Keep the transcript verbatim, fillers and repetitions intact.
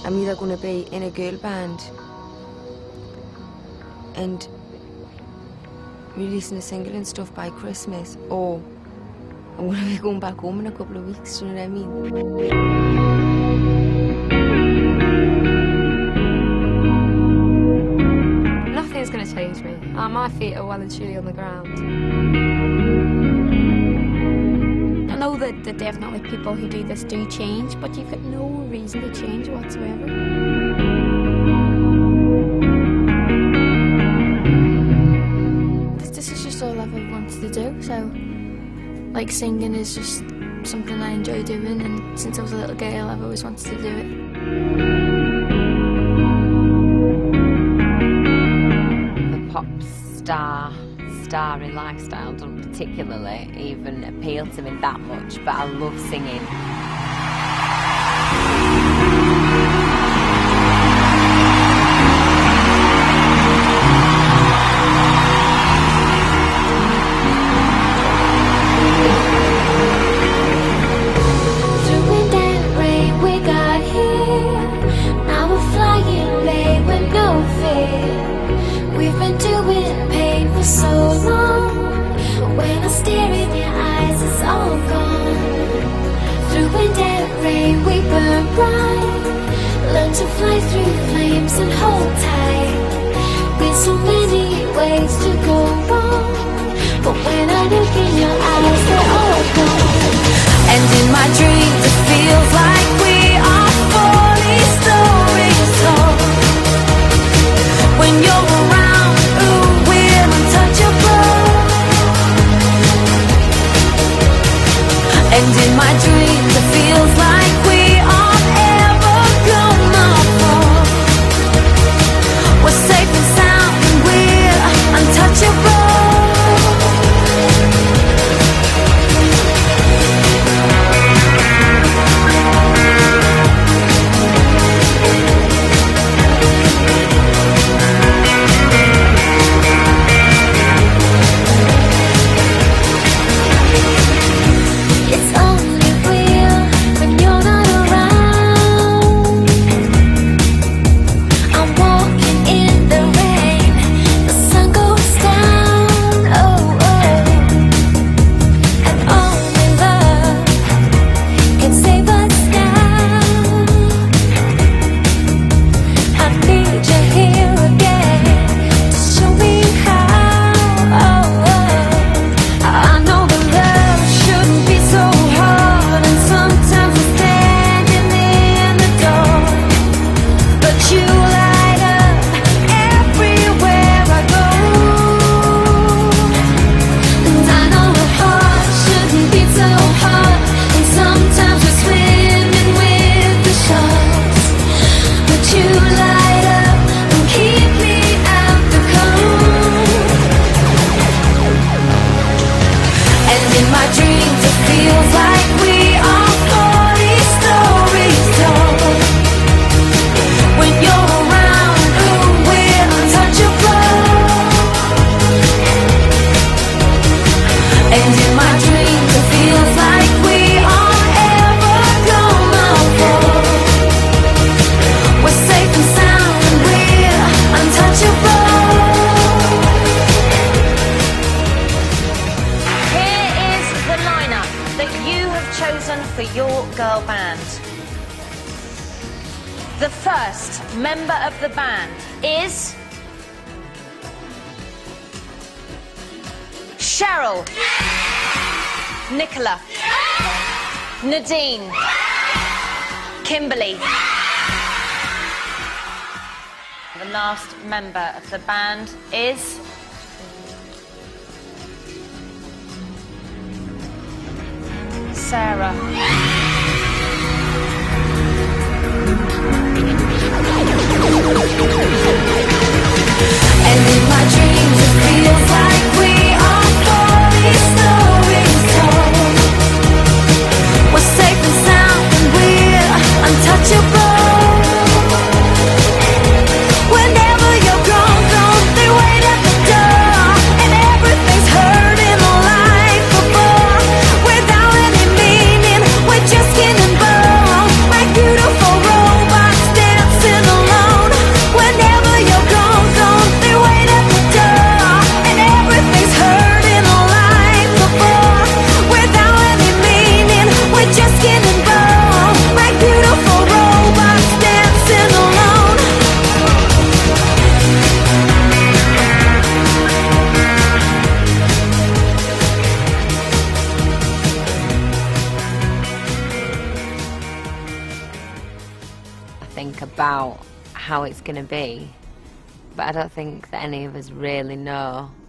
I'm either going to be in a girl band and releasing a single and stuff by Christmas, or I'm going to be going back home in a couple of weeks, do you know what I mean? Nothing's going to change me. Uh, my feet are well and truly on the ground. I know that there are definitely people who do this do change, but you've got no reason to change whatsoever. This is just all I've ever wanted to do, so like singing is just something I enjoy doing, and since I was a little girl I've always wanted to do it. The pop star, starry lifestyle doesn't particularly even appeal to me that much, but I love singing. We've been doing pain for so long. When I stare in your eyes, it's all gone. Through wind and rain, we burn bright. Learn to fly through flames and hold tight. With so many ways to go wrong, but when I look in your eyes, they're all gone. And in my dreams, it feels like we are forty stories tall. When you're around, ooh, we're untouchable. And in my dreams, it feels like we aren't ever gonna fall. We're safe and sound, and we're untouchable. For your girl band. The first member of the band is Cheryl, Nicola, Nadine, Kimberly. The last member of the band is Sarah. And in my dreams it feels like we are forty stories tall. We're safe and sound and we're untouchable. Whenever you're gone, gone, they wait at the door. And everything's hurt in life before. Without any meaning, we're think, about how it's going to be. But I don't think that any of us really know